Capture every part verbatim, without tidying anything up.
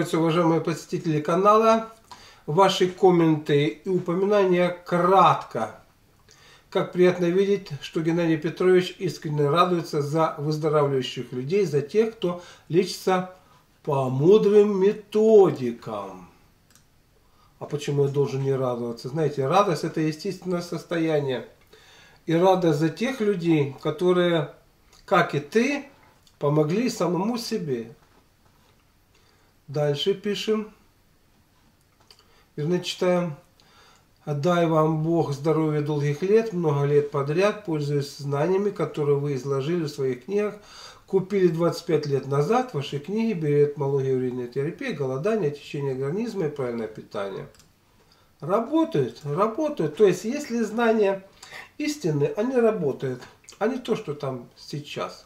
приветствую, уважаемые посетители канала. Ваши комменты и упоминания кратко. Как приятно видеть, что Геннадий Петрович искренне радуется за выздоравливающих людей, за тех, кто лечится по мудрым методикам. А почему я должен не радоваться? Знаете, радость – это естественное состояние. И радость за тех людей, которые, как и ты, помогли самому себе. Дальше пишем. Вернее, читаем. Дай вам Бог здоровья долгих лет, много лет подряд, пользуясь знаниями, которые вы изложили в своих книгах. Купили двадцать пять лет назад ваши книги «Биоэтмология, уринная терапия», «Голодание, очищение организма и правильное питание». Работают, работают. То есть, если знания истинны, они работают, а не то, что там сейчас.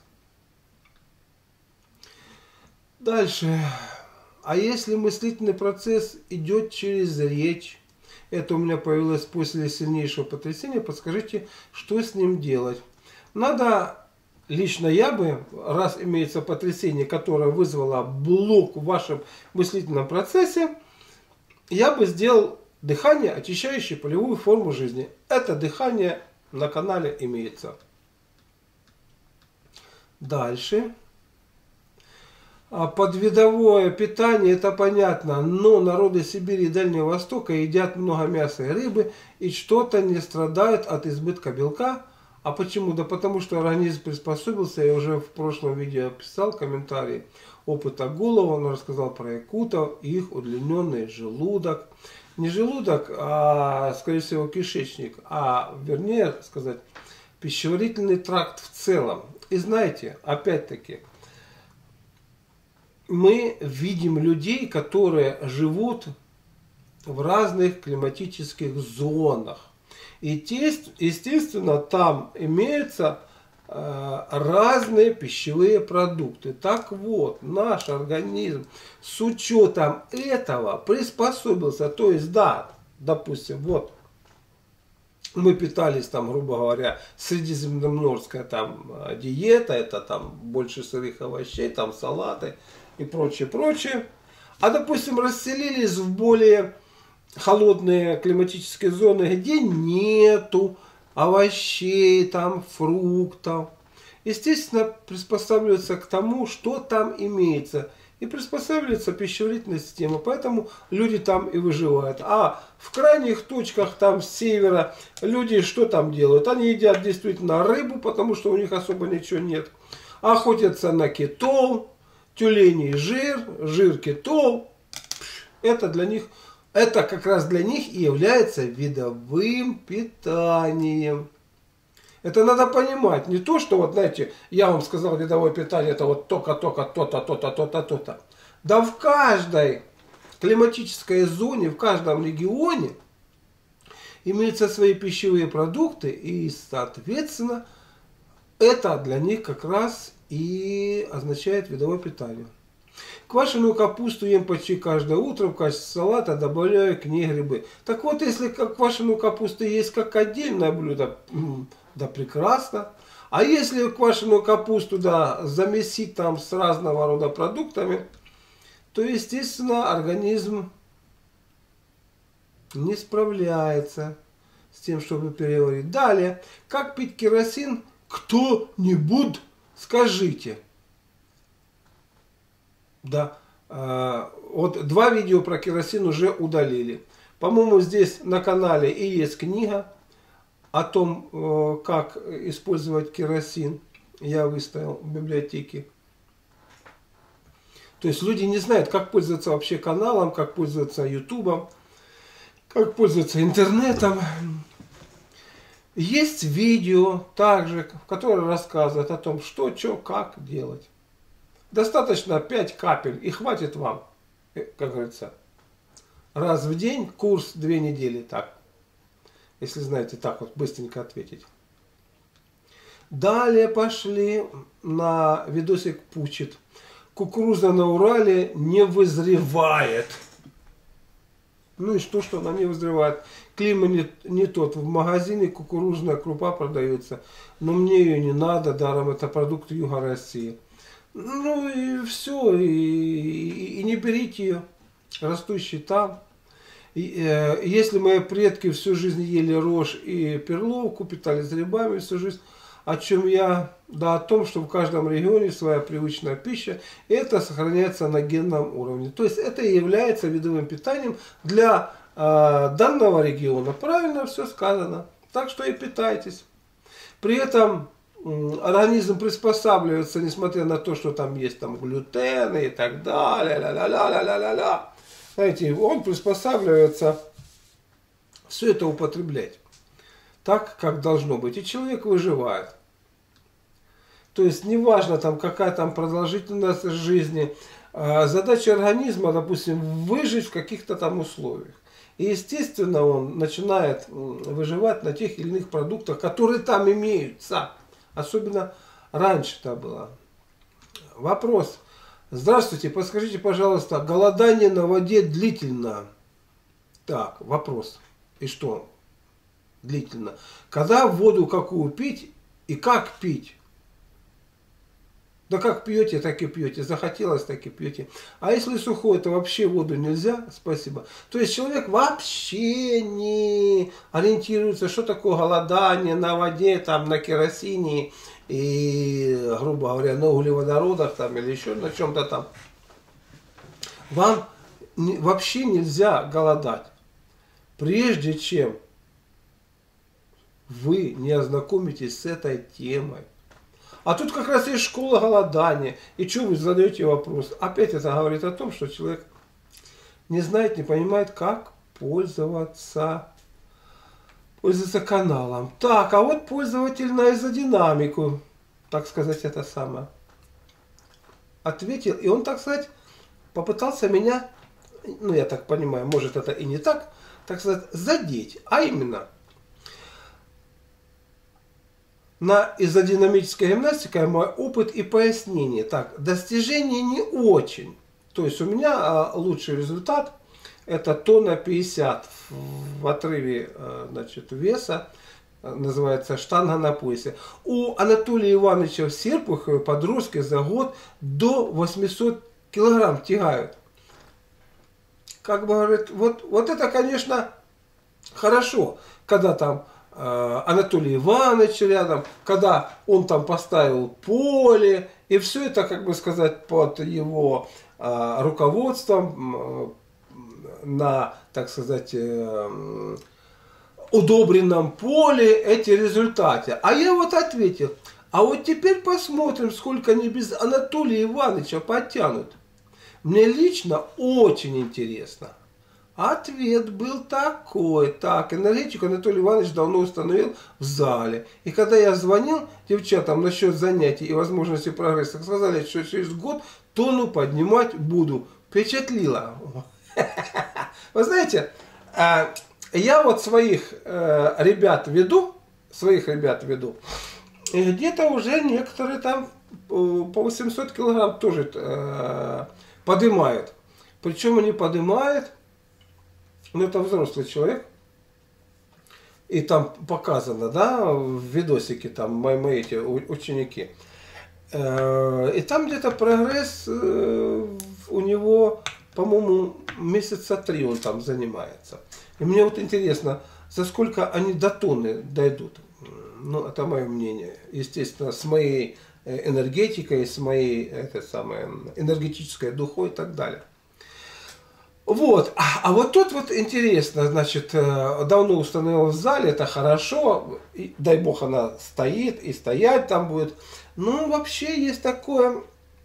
Дальше. А если мыслительный процесс идет через речь, это у меня появилось после сильнейшего потрясения, подскажите, что с ним делать? Надо, лично я бы, раз имеется потрясение, которое вызвало блок в вашем мыслительном процессе, я бы сделал дыхание, очищающее полевую форму жизни. Это дыхание на канале имеется. Дальше. Подвидовое питание, это понятно, но народы Сибири и Дальнего Востока едят много мяса и рыбы и что-то не страдают от избытка белка. А почему? Да потому что организм приспособился, я уже в прошлом видео писал комментарий опыта Гулова, он рассказал про якутов и их удлиненный желудок. Не желудок, а, скорее всего, кишечник, а, вернее сказать, пищеварительный тракт в целом. И знаете, опять-таки, мы видим людей, которые живут в разных климатических зонах. И, естественно, там имеются э, разные пищевые продукты. Так вот, наш организм с учетом этого приспособился. То есть, да, допустим, вот, мы питались там, грубо говоря, средиземноморская там диета, это там больше сырых овощей, там салаты и прочее, прочее. А, допустим, расселились в более холодные климатические зоны, где нету овощей, там, фруктов. Естественно, приспосабливаются к тому, что там имеется. И приспосабливается пищеварительная система. Поэтому люди там и выживают. А в крайних точках там с севера люди что там делают? Они едят действительно рыбу, потому что у них особо ничего нет. Охотятся на кетол, тюленей жир, жир кетол. Это для них, это как раз для них и является видовым питанием. Это надо понимать. Не то, что, вот знаете, я вам сказал, видовое питание, это вот только-только то-то, то-то, то-то, то-то. Да в каждой климатической зоне, в каждом регионе имеются свои пищевые продукты, и, соответственно, это для них как раз и означает видовое питание. Квашеную капусту ем почти каждое утро, в качестве салата добавляю к ней грибы. Так вот, если квашеную капусту есть как отдельное блюдо, да прекрасно. А если квашеную капусту да, замесить там с разного рода продуктами, то, естественно, организм не справляется с тем, чтобы переварить. Далее, как пить керосин? Кто-нибудь скажите. Да, э, вот два видео про керосин уже удалили. По-моему, здесь на канале и есть книга о том, э, как использовать керосин. Я выставил в библиотеке. То есть люди не знают, как пользоваться вообще каналом, как пользоваться ютубом, как пользоваться интернетом. Есть видео также, которое рассказывает о том, что, что, как делать. Достаточно пять капель и хватит вам, как говорится, раз в день, курс две недели, так. Если знаете, так вот быстренько ответить. Далее пошли на видосик Пучит. Кукуруза на Урале не вызревает. Ну и что, что она не вызревает? Климат не, не тот. В магазине кукурузная крупа продается. Но мне ее не надо, даром это продукт Юга России. Ну и все, и, и, и не берите ее, растущий там. И, э, если мои предки всю жизнь ели рожь и перловку, питались грибами всю жизнь, о чем я, да о том, что в каждом регионе своя привычная пища, и это сохраняется на генном уровне. То есть это и является видовым питанием для э, данного региона. Правильно все сказано. Так что и питайтесь. При этом организм приспосабливается, несмотря на то, что там есть там глютены и так далее, ля-ля-ля-ля-ля-ля-ля. Знаете, он приспосабливается все это употреблять так, как должно быть. И человек выживает. То есть неважно там какая там продолжительность жизни, задача организма, допустим, выжить в каких-то там условиях. И естественно он начинает выживать на тех или иных продуктах, которые там имеются. Особенно раньше-то было. Вопрос. Здравствуйте, подскажите, пожалуйста, голодание на воде длительно? Так, вопрос. И что длительно? Когда воду какую пить и как пить? Да как пьете, так и пьете. Захотелось, так и пьете. А если сухое, то вообще воду нельзя? Спасибо. То есть человек вообще не ориентируется, что такое голодание на воде, там, на керосине и, грубо говоря, на углеводородах там, или еще на чем-то там. Вам не, вообще нельзя голодать, прежде чем вы не ознакомитесь с этой темой. А тут как раз есть школа голодания. И что вы задаете вопрос? Опять это говорит о том, что человек не знает, не понимает, как пользоваться, пользоваться каналом. Так, а вот пользователь на изодинамику, так сказать, это самое, ответил. И он, так сказать, попытался меня, ну я так понимаю, может это и не так, так сказать, задеть. А именно... На изодинамической гимнастике мой опыт и пояснение. Так, достижение не очень. То есть у меня а, лучший результат это тонна пятьдесят в отрыве значит, веса. Называется штанга на поясе. У Анатолия Ивановича в Серпухове подростки за год до восьмисот килограмм тягают. Как бы говорит, вот, вот это, конечно, хорошо, когда там Анатолий Иванович рядом, когда он там поставил поле, и все это, как бы сказать, под его а, руководством на, так сказать, э, удобренном поле эти результаты. А я вот ответил, а вот теперь посмотрим, сколько они без Анатолия Ивановича подтянут. Мне лично очень интересно. Ответ был такой. Так, энергетику Анатолий Иванович давно установил в зале. И когда я звонил девчатам насчет занятий и возможности прогресса, сказали, что через год тонну поднимать буду. Впечатлило. Вы знаете, я вот своих ребят веду, своих ребят веду, и где-то уже некоторые там по восемьсот килограмм тоже поднимают. Причем они поднимают. Ну, это взрослый человек. И там показано, да, в видосике, там, мои, мои эти ученики. И там где-то прогресс у него, по-моему, месяца три он там занимается. И мне вот интересно, за сколько они до тонны дойдут. Ну, это мое мнение. Естественно, с моей энергетикой, с моей это самое, энергетической духой и так далее. Вот, а, а вот тут вот интересно, значит, давно установил в зале, это хорошо, и, дай бог она стоит и стоять там будет. Но вообще есть такое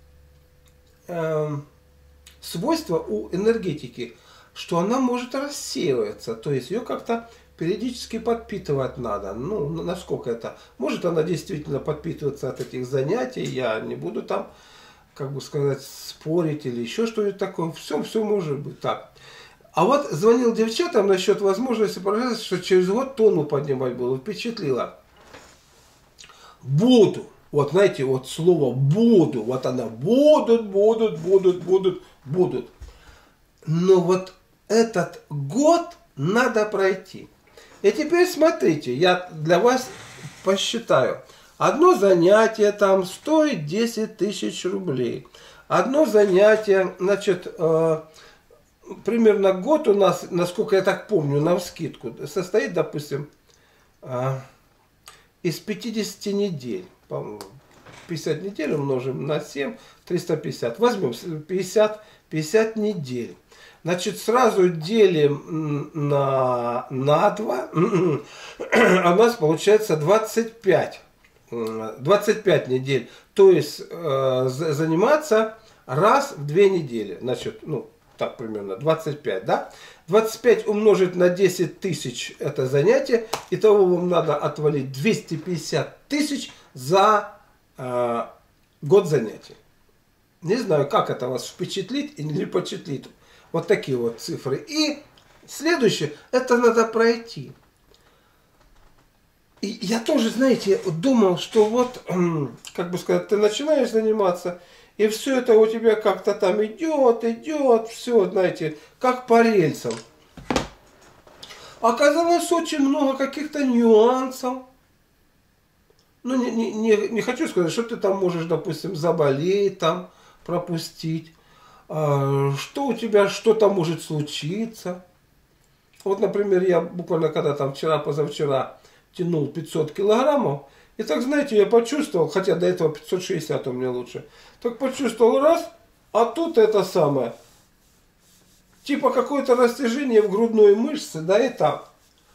э, свойство у энергетики, что она может рассеиваться, то есть ее как-то периодически подпитывать надо. Ну, насколько это, может она действительно подпитываться от этих занятий, я не буду там, как бы сказать, спорить или еще что-нибудь такое. Все, все может быть так. А вот звонил девчатам насчет возможности прогресса, что через год тонну поднимать буду. Впечатлило. Буду. Вот знаете, вот слово буду. Вот она будут, будут, будут, будут, будут. Но вот этот год надо пройти. И теперь смотрите, я для вас посчитаю. Одно занятие там стоит десять тысяч рублей. Одно занятие, значит, э, примерно год у нас, насколько я так помню, навскидку, состоит, допустим, э, из пятидесяти недель. пятьдесят недель умножим на семь, триста пятьдесят. Возьмем пятьдесят, пятьдесят недель. Значит, сразу делим на, на два, а у нас получается двадцать пять. двадцать пять недель. То есть э, заниматься раз в две недели. Значит, ну, так примерно, двадцать пять, да? двадцать пять умножить на десять тысяч это занятие. Итого вам надо отвалить двести пятьдесят тысяч за э, год занятий. Не знаю, как это вас впечатлит или не впечатлит. Вот такие вот цифры. И следующее, это надо пройти. И я тоже, знаете, думал, что вот, как бы сказать, ты начинаешь заниматься, и все это у тебя как-то там идет, идет, все, знаете, как по рельсам. Оказалось очень много каких-то нюансов. Ну, не, не, не, не хочу сказать, что ты там можешь, допустим, заболеть, там, пропустить. Что у тебя что-то может случиться. Вот, например, я буквально когда там вчера-позавчера тянул пятьсот килограммов, и так, знаете, я почувствовал, хотя до этого пятьсот шестьдесят у меня лучше, так почувствовал раз, а тут это самое, типа какое-то растяжение в грудной мышце, да, и так.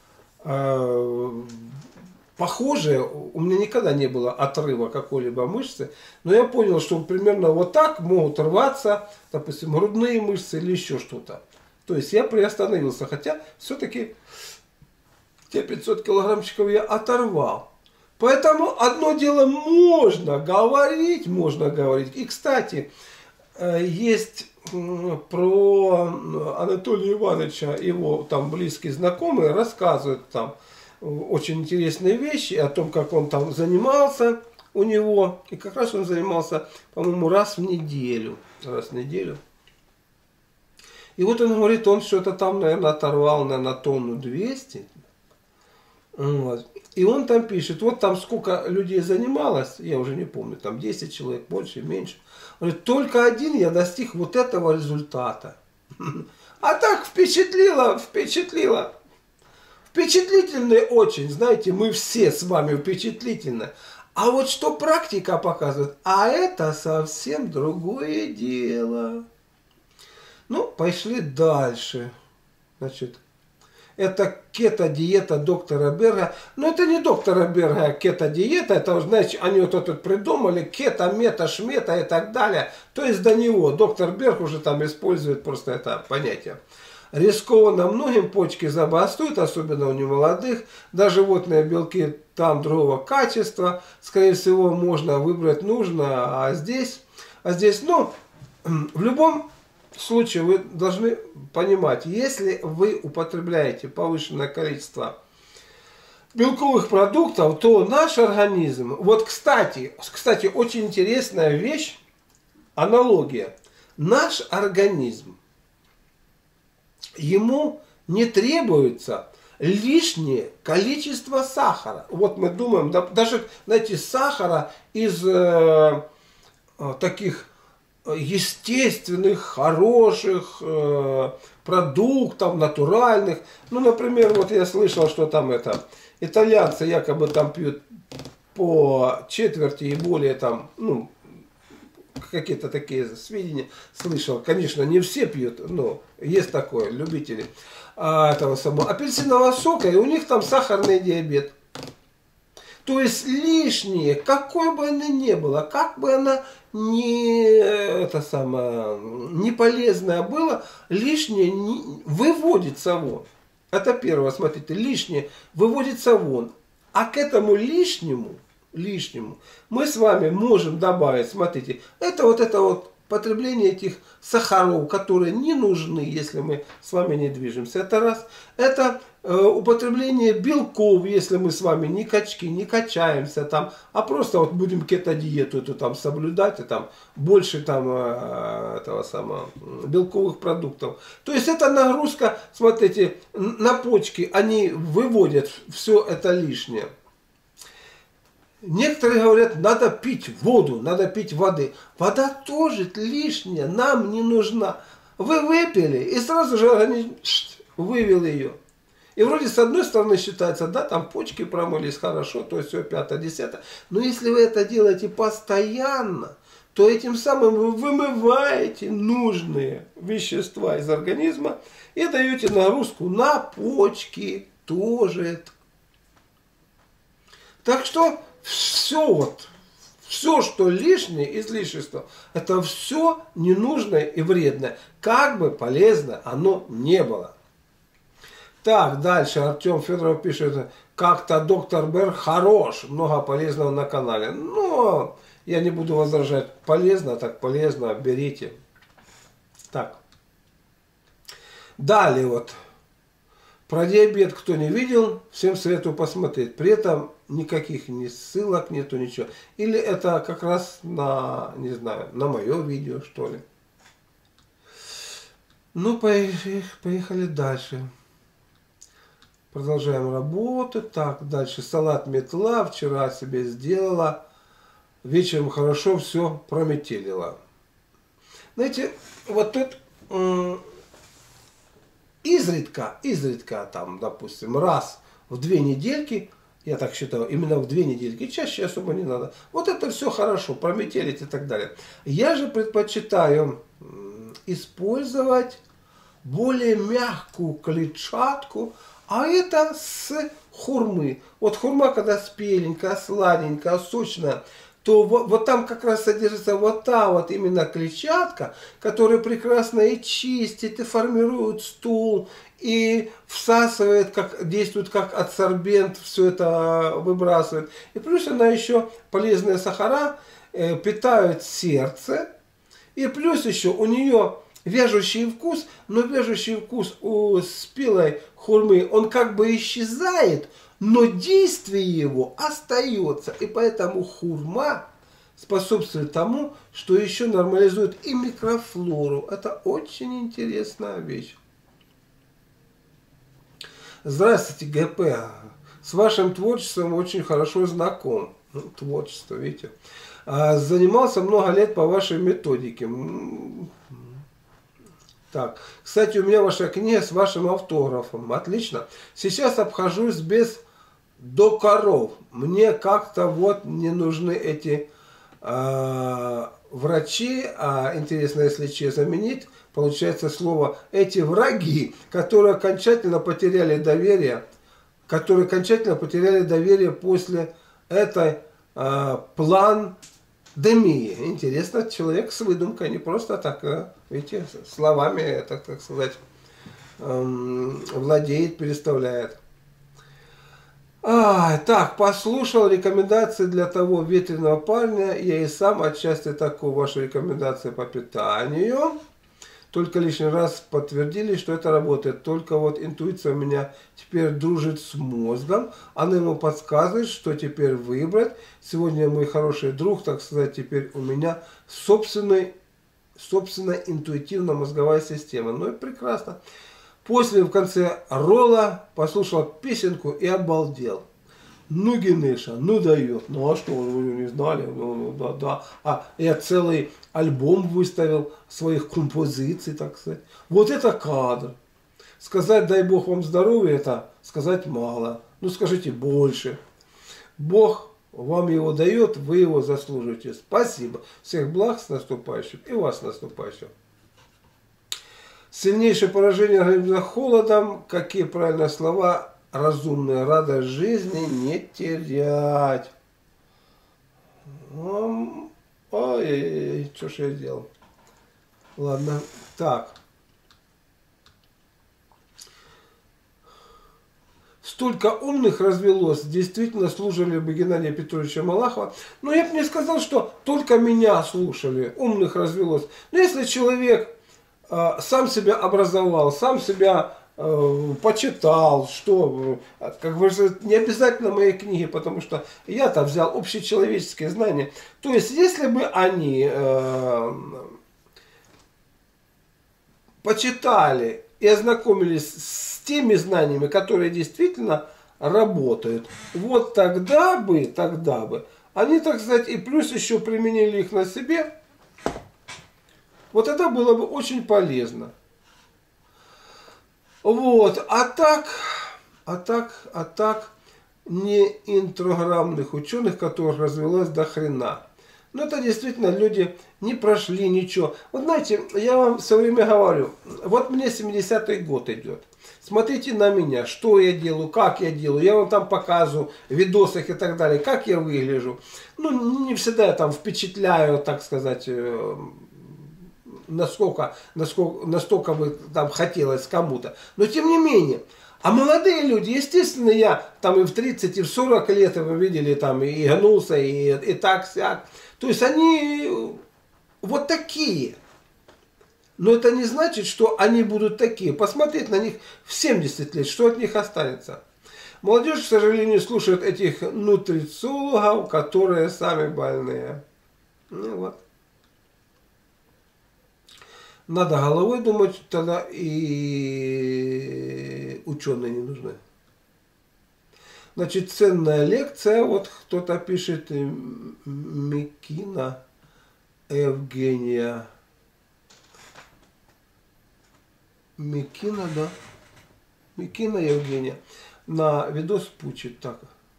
Похожее, у меня никогда не было отрыва какой-либо мышцы, но я понял, что примерно вот так могут рваться, допустим, грудные мышцы или еще что-то. То есть я приостановился, хотя все-таки те пятьсот килограммчиков я оторвал. Поэтому одно дело можно говорить, можно говорить. И, кстати, есть про Анатолия Ивановича, его там близкие знакомые рассказывают там, очень интересные вещи о том, как он там занимался у него. И как раз он занимался, по-моему, раз в неделю. Раз в неделю. И вот он говорит, он что-то там, наверное, оторвал, наверное, тонну двести. Вот. И он там пишет, вот там сколько людей занималось, я уже не помню, там десять человек, больше, меньше. Он говорит, только один я достиг вот этого результата. А так впечатлило, впечатлило. Впечатлительны очень, знаете, мы все с вами впечатлительны. А вот что практика показывает, а это совсем другое дело. Ну, пошли дальше. Значит, это кето-диета доктора Берга. Но это не доктора Берга, а кето-диета. Это, знаете, они вот это придумали, кето, мета, шмета и так далее. То есть до него доктор Берг уже там использует просто это понятие. Рискованно многим почки забастуют, особенно у немолодых. Да, животные белки там другого качества. Скорее всего, можно выбрать нужно. А здесь, а здесь, ну, в любом случае вы должны понимать, если вы употребляете повышенное количество белковых продуктов, то наш организм, вот, кстати, кстати, очень интересная вещь, аналогия. Наш организм, ему не требуется лишнее количество сахара. Вот мы думаем, да, даже, знаете, сахара из э, таких естественных, хороших э, продуктов, натуральных. Ну, например, вот я слышал, что там это, итальянцы якобы там пьют по четверти и более там, ну, какие-то такие сведения слышал. Конечно, не все пьют, но есть такое, любители а, этого самого апельсинового сока, и у них там сахарный диабет. То есть лишнее, какой бы она ни была, как бы она не, это самое, не полезная была, лишнее не, выводится вон. Это первое, смотрите, лишнее выводится вон. А к этому лишнему, лишнему мы с вами можем добавить, смотрите, это вот это вот потребление этих сахаров, которые не нужны, если мы с вами не движемся. Это раз. Это э, употребление белков, если мы с вами не качки, не качаемся там, а просто вот будем кето-диету эту там соблюдать, и там больше там э, этого самого белковых продуктов. То есть это нагрузка, смотрите, на почки, они выводят все это лишнее. Некоторые говорят, надо пить воду, надо пить воды. Вода тоже лишняя, нам не нужна. Вы выпили, и сразу же организм вывел ее. И вроде с одной стороны считается, да, там почки промылись хорошо, то есть все пятое, десятое. Но если вы это делаете постоянно, то этим самым вы вымываете нужные вещества из организма и даете нагрузку на почки тоже. Так что все вот, все, что лишнее, излишество, это все ненужное и вредное. Как бы полезно оно не было. Так, дальше Артем Федоров пишет, как-то доктор Бэр хорош, много полезного на канале. Но я не буду возражать, полезно, так полезно, берите. Так. Далее вот. Про диабет, кто не видел, всем советую посмотреть. При этом никаких ни ссылок нету, ничего. Или это как раз на, не знаю, на мое видео, что ли. Ну, поехали дальше. Продолжаем работать. Так, дальше салат метла. Вчера себе сделала. Вечером хорошо все прометелила. Знаете, вот тут м- изредка, изредка там, допустим, раз в две недельки, я так считаю, именно в две недельки, чаще особо не надо. Вот это все хорошо, прометелить и так далее. Я же предпочитаю м- использовать более мягкую клетчатку, а это с хурмы. Вот хурма, когда спеленькая, сладенькая, сочная, то вот, вот там как раз содержится вот та вот именно клетчатка, которая прекрасно и чистит, и формирует стул, и всасывает, как, действует как адсорбент, все это выбрасывает. И плюс она еще полезные сахара э, питают сердце, и плюс еще у нее вяжущий вкус, но вяжущий вкус у спелой хурмы, он как бы исчезает, но действие его остается. И поэтому хурма способствует тому, что еще нормализует и микрофлору. Это очень интересная вещь. Здравствуйте, ГП. С вашим творчеством очень хорошо знаком. Ну, творчество, видите. Занимался много лет по вашей методике. Так, кстати, у меня ваша книга с вашим автографом. Отлично. Сейчас обхожусь без докторов. Мне как-то вот не нужны эти э, врачи. А интересно, если че заменить, получается слово эти враги, которые окончательно потеряли доверие, которые окончательно потеряли доверие после этой э, план Демия. Интересно, человек с выдумкой, не просто так, видите, словами, так, так сказать, эм, владеет, переставляет. А, так, послушал рекомендации для того ветреного парня. Я и сам отчасти такой, ваши рекомендации по питанию. Только лишний раз подтвердили, что это работает. Только вот интуиция у меня теперь дружит с мозгом. Она ему подсказывает, что теперь выбрать. Сегодня мой хороший друг, так сказать, теперь у меня собственный, собственная интуитивно-мозговая система. Ну и прекрасно. После в конце ролла послушал песенку и обалдел. Ну, Генеша, ну дает. Ну а что, вы не знали? Ну, ну да, да. А я целый альбом выставил своих композиций, так сказать. Вот это кадр. Сказать, дай Бог вам здоровья, это сказать мало. Ну, скажите больше. Бог вам его дает, вы его заслуживаете. Спасибо. Всех благ, с наступающим. И вас с наступающим. Сильнейшее поражение организма холодом. Какие правильные слова? Разумная радость жизни не терять. Ой-ой-ой, что ж я сделал? Ладно, так. Столько умных развелось, действительно слушали бы Геннадия Петровича Малахова. Но я бы не сказал, что только меня слушали, умных развелось. Но если человек э, сам себя образовал, сам себя почитал, что, как бы, не обязательно мои книги, потому что я-то взял общечеловеческие знания. То есть, если бы они э, почитали и ознакомились с теми знаниями, которые действительно работают, вот тогда бы, тогда бы они, так сказать, и плюс еще применили их на себе, вот это было бы очень полезно. Вот, а так, а так, а так, не интрограммных ученых, которых развелось до хрена. Но это действительно люди не прошли ничего. Вот знаете, я вам все время говорю, вот мне семидесятый год идет. Смотрите на меня, что я делаю, как я делаю. Я вам там показываю в видосах и так далее, как я выгляжу. Ну, не всегда я там впечатляю, так сказать, насколько, насколько, настолько бы там хотелось кому-то. Но тем не менее. А молодые люди, естественно, я там и в тридцать, и в сорок лет, вы видели, там и гнулся, и, и так-сяк. То есть они вот такие. Но это не значит, что они будут такие. Посмотреть на них в семьдесят лет, что от них останется. Молодежь, к сожалению, слушает этих нутрициологов, которые сами больные. Ну вот. Надо головой думать, тогда и ученые не нужны. Значит, ценная лекция, вот кто-то пишет, Микина Евгения. Микина, да. Микина Евгения. На видос пучит так.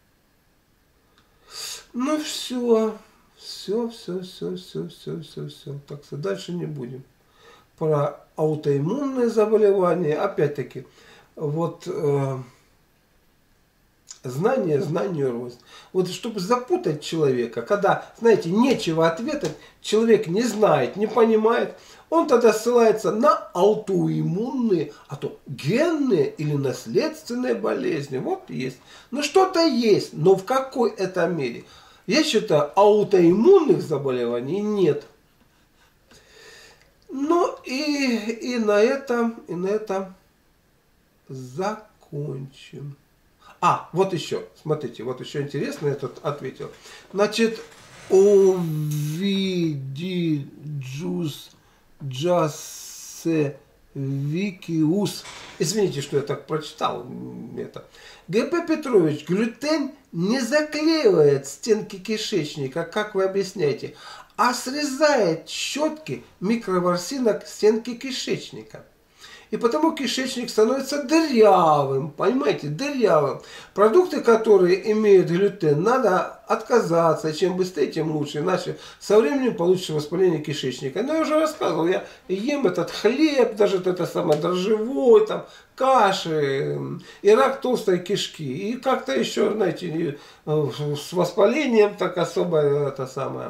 Ну все, все, все, все, все, все, все, все. Так что дальше не будем. Про аутоиммунные заболевания, опять-таки, вот э, знание, знанию рост. Вот чтобы запутать человека, когда, знаете, нечего ответить, человек не знает, не понимает, он тогда ссылается на аутоиммунные, а то генные или наследственные болезни. Вот есть. Ну что-то есть, но в какой это мере? Я считаю, аутоиммунных заболеваний нет. Ну и, и на этом, и на этом закончим. А, вот еще, смотрите, вот еще интересно, я тут ответил. Значит, Овидиджус Джасевикиус. Извините, что я так прочитал это. Г П Петрович, глютен не заклеивает стенки кишечника, как вы объясняете, а срезает щетки микроворсинок стенки кишечника. И потому кишечник становится дырявым, понимаете, дырявым. Продукты, которые имеют глютен, надо отказаться. Чем быстрее, тем лучше. Иначе со временем получится воспаление кишечника. Но я уже рассказывал, я ем этот хлеб, даже это самое дрожжевой, там, каши, и рак толстой кишки. И как-то еще, знаете, с воспалением так особо это самое...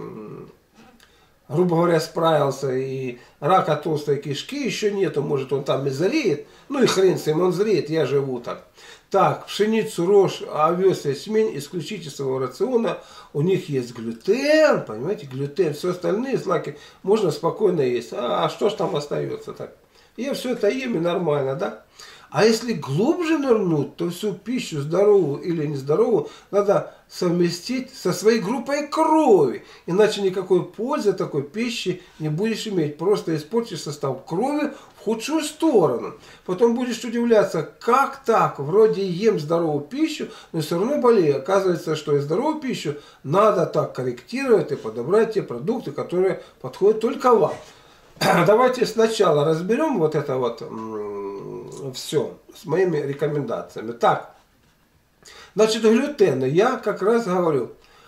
грубо говоря, справился, и рака толстой кишки еще нету, может он там и зреет, ну и хрен с ним, он зреет, я живу так. Так, пшеницу, рожь, овес, ячмень исключите из своего рациона, у них есть глютен, понимаете, глютен, все остальные злаки можно спокойно есть, а, а что ж там остается так? Я все это ем и нормально, да? А если глубже нырнуть, то всю пищу, здоровую или нездоровую, надо совместить со своей группой крови. Иначе никакой пользы такой пищи не будешь иметь. Просто испортишь состав крови в худшую сторону. Потом будешь удивляться, как так? Вроде ем здоровую пищу, но все равно болею. Оказывается, что и здоровую пищу надо так корректировать и подобрать те продукты, которые подходят только вам. Давайте сначала разберем вот это вот все с моими рекомендациями. Так, значит, глютен. Я как раз говорю,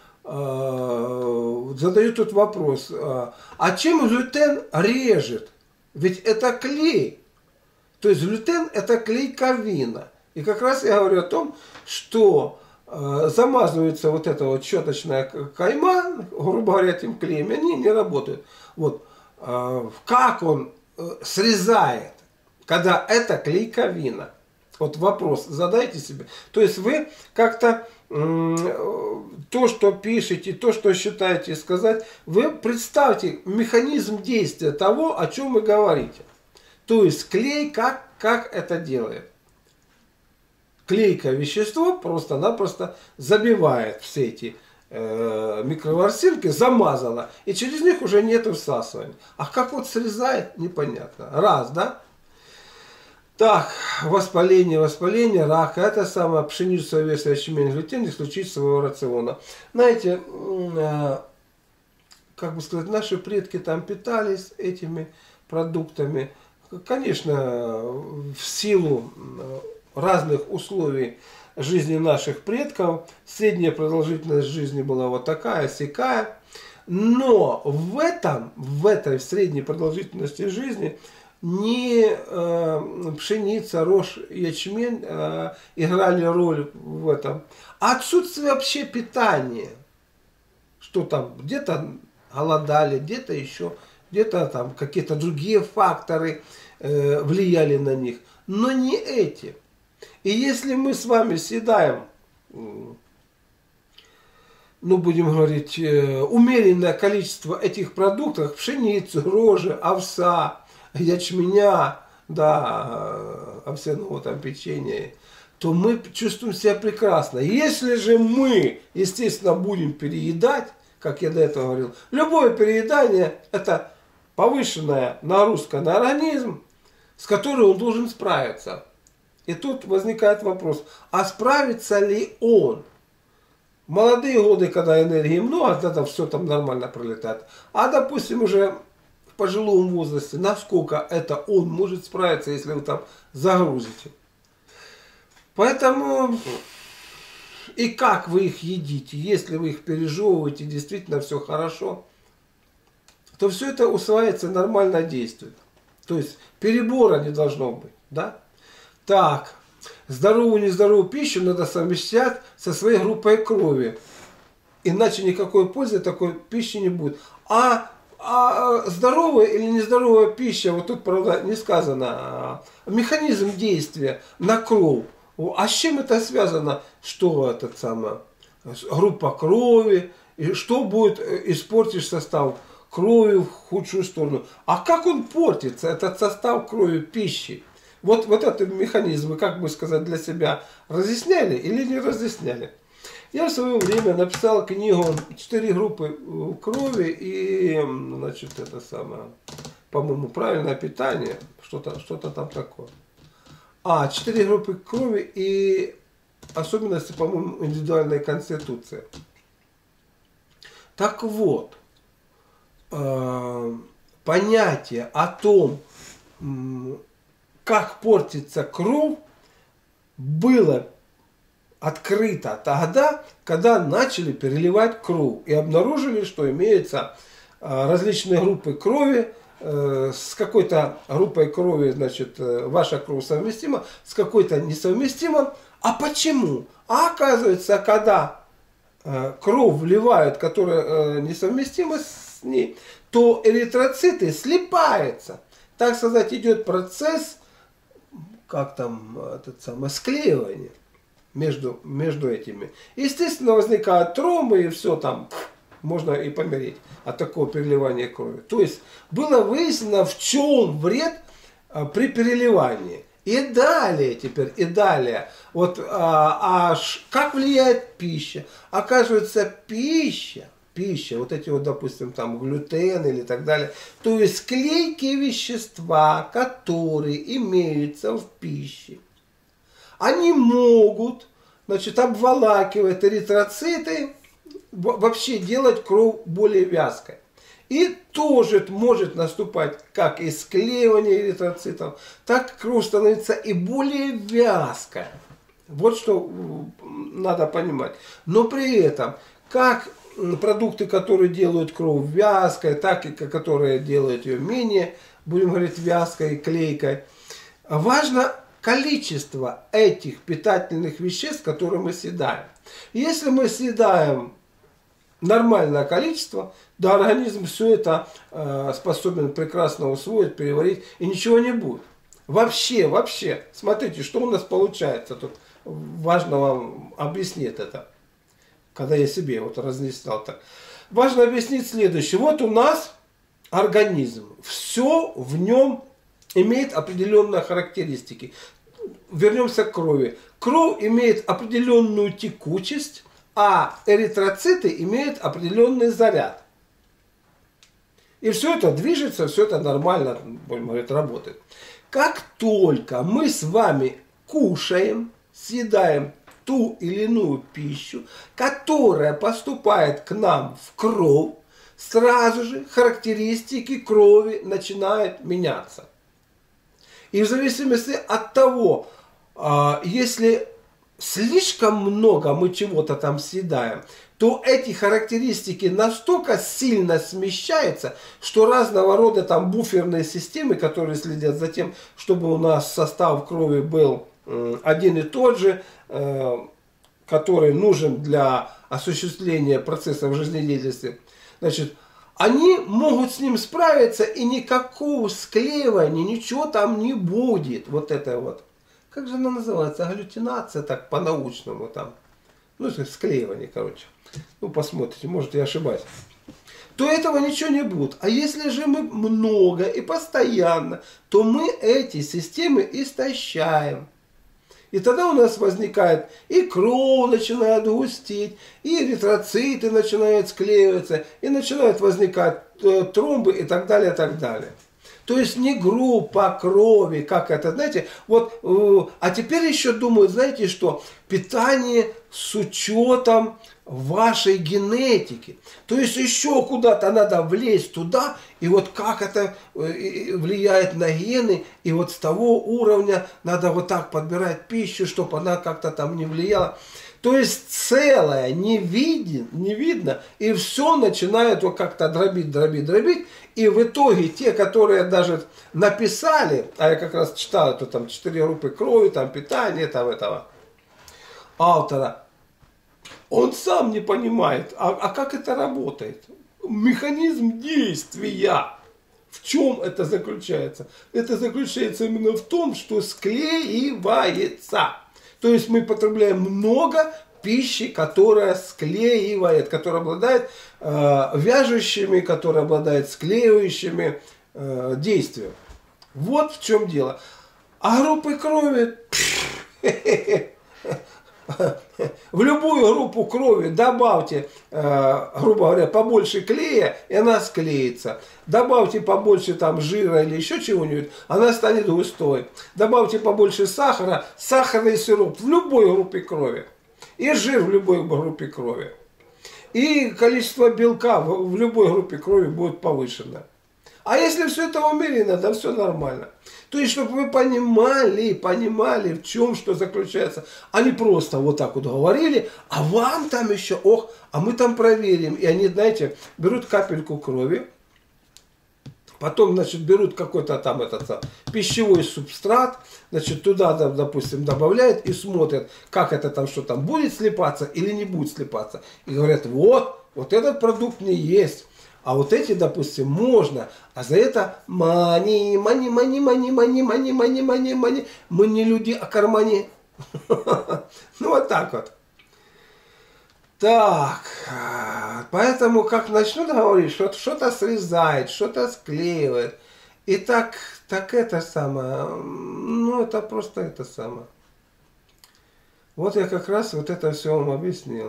э, задаю тут вопрос, э, а чем глютен режет? Ведь это клей. То есть глютен это клейковина. И как раз я говорю о том, что э, замазывается вот эта вот щеточная кайма, грубо говоря, этим клеем, они не работают. Вот. Как он срезает, когда это клейковина? Вот вопрос задайте себе. То есть вы как-то то, что пишете, то, что считаете сказать, вы представьте механизм действия того, о чем вы говорите. То есть клей, как, как это делает? Клейкое вещество просто-напросто забивает все эти микроворсинки, замазала, и через них уже нет всасывания. А как вот срезает, непонятно. Раз, да? Так, воспаление, воспаление, рак, это самое, пшеницу, овес, ячмень, глютен исключить из своего рациона. Знаете, как бы сказать, наши предки там питались этими продуктами. Конечно, в силу разных условий жизни наших предков средняя продолжительность жизни была вот такая, сякая. Но в этом, в этой средней продолжительности жизни не э, пшеница, рожь, ячмень э, играли роль в этом, а отсутствие вообще питания. Что там, где-то голодали, где-то еще, где-то там какие-то другие факторы э, влияли на них, но не эти. И если мы с вами съедаем, ну, будем говорить, умеренное количество этих продуктов, пшеницы, рожи, овса, ячменя, да, овсяного там печенья, то мы чувствуем себя прекрасно. Если же мы, естественно, будем переедать, как я до этого говорил, любое переедание – это повышенная нагрузка на организм, с которой он должен справиться. И тут возникает вопрос, а справится ли он? В молодые годы, когда энергии много, тогда все там нормально пролетает. А допустим уже в пожилом возрасте, насколько это он может справиться, если вы там загрузите. Поэтому и как вы их едите, если вы их пережевываете, действительно все хорошо, то все это усваивается, нормально действует. То есть перебора не должно быть, да? Так, здоровую и нездоровую пищу надо совмещать со своей группой крови. Иначе никакой пользы такой пищи не будет. А, а здоровая или нездоровая пища, вот тут, правда, не сказано, механизм действия на кровь. А с чем это связано? Что это самое? Группа крови, и что будет испортить состав крови в худшую сторону. А как он портится, этот состав крови пищи? Вот, вот этот механизм вы, как бы сказать, для себя разъясняли или не разъясняли? Я в свое время написал книгу «Четыре группы крови» и, значит, это самое, по-моему, правильное питание, что-то что-то там такое. А, четыре группы крови и особенности, по-моему, индивидуальной конституции. Так вот, э, понятие о том, как портится кровь, было открыто тогда, когда начали переливать кровь и обнаружили, что имеются различные группы крови. С какой-то группой крови, значит, ваша кровь совместима, с какой-то несовместима. А почему? А оказывается, когда кровь вливают, которая несовместима с ней, то эритроциты слипаются. Так сказать, идет процесс, как там, этот самый, склеивание между, между этими. Естественно, возникают тромбы и все там, можно и помереть от такого переливания крови. То есть, было выяснено, в чем вред а, при переливании. И далее теперь, и далее. Вот, а, а как влияет пища? Оказывается, пища, пища, вот эти вот, допустим, там глютен или так далее, то есть клейкие вещества, которые имеются в пище, они могут, значит, обволакивать эритроциты, вообще делать кровь более вязкой. И тоже может наступать как и склеивание эритроцитов, так кровь становится и более вязкая. Вот что надо понимать. Но при этом, как продукты, которые делают кровь вязкой, так и которые делают ее менее, будем говорить, вязкой, клейкой, важно количество этих питательных веществ, которые мы съедаем. Если мы съедаем нормальное количество, да, организм все это э, способен прекрасно усвоить, переварить, и ничего не будет. Вообще, вообще, смотрите, что у нас получается. Тут важно вам объяснить это, когда я себе вот разъяснял так. Важно объяснить следующее. Вот у нас организм, все в нем имеет определенные характеристики. Вернемся к крови. Кровь имеет определенную текучесть, а эритроциты имеют определенный заряд. И все это движется, все это нормально, будем говорить, работает. как только мы с вами кушаем, съедаем ту или иную пищу, которая поступает к нам в кровь, сразу же характеристики крови начинают меняться. И в зависимости от того, если слишком много мы чего-то там съедаем, то эти характеристики настолько сильно смещаются, что разного рода там буферные системы, которые следят за тем, чтобы у нас состав крови был один и тот же, который нужен для осуществления процессов жизнедеятельности, значит, они могут с ним справиться, и никакого склеивания, ничего там не будет. Вот это вот. Как же она называется? Агглютинация, так по-научному там. Ну, склеивание, короче. Ну, посмотрите, может, я ошибаюсь. То этого ничего не будет. А если же мы много и постоянно, то мы эти системы истощаем. И тогда у нас возникает и кровь начинает густеть, и эритроциты начинают склеиваться, и начинают возникать э, тромбы и так далее, и так далее. То есть не группа крови, как это, знаете, вот, э, а теперь еще думают, знаете, что питание с учетом вашей генетики. То есть еще куда-то надо влезть туда, и вот как это влияет на гены, и вот с того уровня надо вот так подбирать пищу, чтобы она как-то там не влияла. То есть целое не видно, не видно, и все начинает вот как-то дробить, дробить, дробить. И в итоге те, которые даже написали, а я как раз читал, то там четыре группы крови, там питание, там этого автора, он сам не понимает, а, а как это работает. Механизм действия. В чем это заключается? Это заключается именно в том, что склеивается. То есть мы потребляем много пищи, которая склеивает, которая обладает э, вяжущими, которая обладает склеивающими э, действием. Вот в чем дело. А группы крови... В любую группу крови добавьте, э, грубо говоря, побольше клея, и она склеится. Добавьте побольше там жира или еще чего-нибудь, она станет густой. Добавьте побольше сахара, сахарный сироп в любой группе крови. И жир в любой группе крови. И количество белка в, в любой группе крови будет повышено. А если все это умеренно, да все нормально. То есть, чтобы вы понимали, понимали, в чем что заключается. А не просто вот так вот говорили, а вам там еще, ох, а мы там проверим. И они, знаете, берут капельку крови, потом, значит, берут какой-то там этот пищевой субстрат, значит, туда, допустим, добавляют и смотрят, как это там, что там, будет слипаться или не будет слипаться. И говорят, вот, вот этот продукт не есть. А вот эти, допустим, можно, а за это мани, мани, мани, мани, мани, мани, мани, мани, мани. Мы не люди, а кармане. Ну вот так вот. Так, поэтому как начнут говорить, что что-то срезает, что-то склеивает. И так, так это самое, ну это просто это самое. Вот я как раз вот это все вам объяснил.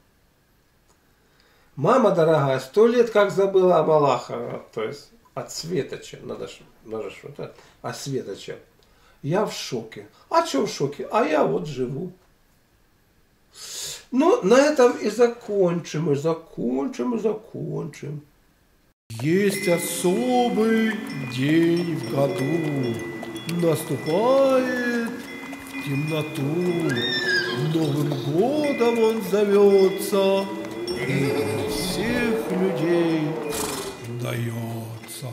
Мама дорогая, сто лет как забыла об Аллаха, то есть от светоча, надо же, надо же, вот, от светоча. Я в шоке. А что в шоке? А я вот живу. Ну, на этом и закончим, и закончим, и закончим. Есть особый день в году, наступает в темноту, Новым годом он зовется, и для всех людей дается.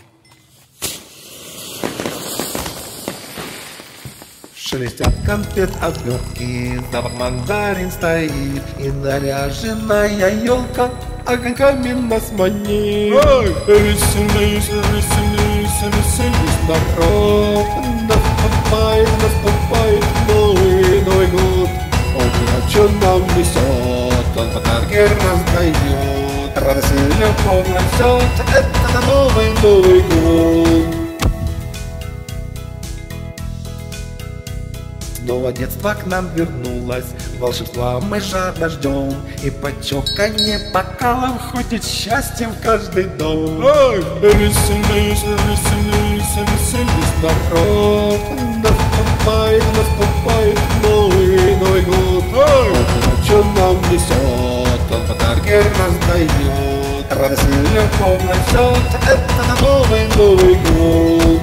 Шелестят конфет обертки, запах мандарин стоит, и наряженная елка огоньками нас манит. Веселись, веселись, веселись, народ, наступает, наступает новый, Новый год. Он что нам несет, он подарки раздает, радость и любовь несет, это новый, Новый год. Снова детство к нам вернулось, волшебства мы жадно ждем, и почоканье бокалов ходит счастьем в каждый дом. Ой, веселись, веселись, веселись, народ, наступает, наступает новый, Новый год. Ой, что нам несет, он подарки раздает, радость и любовь несет, это новый, Новый год.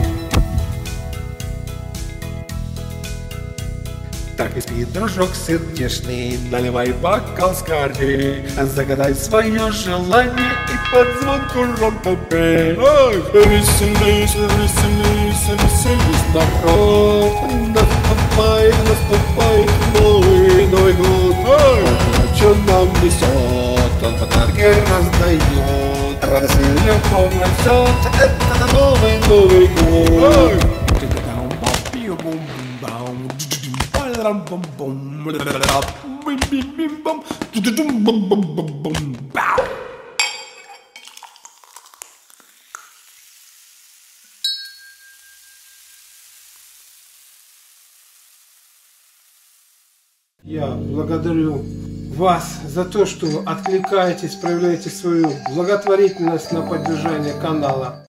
Так и спи, дружок сердечный, наливай бокал скорей, загадай свое желание и под звонку ромко пей. Ой, веселись, веселись, веселись, народ, наступает, наступает новый, Новый год. Ой, что нам несет, он подарки раздает, радость и любовь несет, это новый, Новый год. Ой. Я благодарю вас за то, что откликаетесь, проявляете свою благотворительность на поддержание канала.